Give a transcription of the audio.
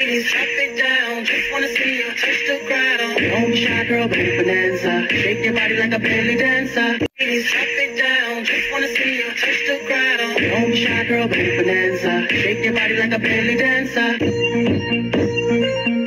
Ladies, drop it down. Just wanna see you touch the ground. Don't be shy, girl, go bonanza. Shake your body like a belly dancer. Ladies, drop it down. Just wanna see you touch the ground. Don't be shy, girl, go bonanza. Shake your body like a belly dancer.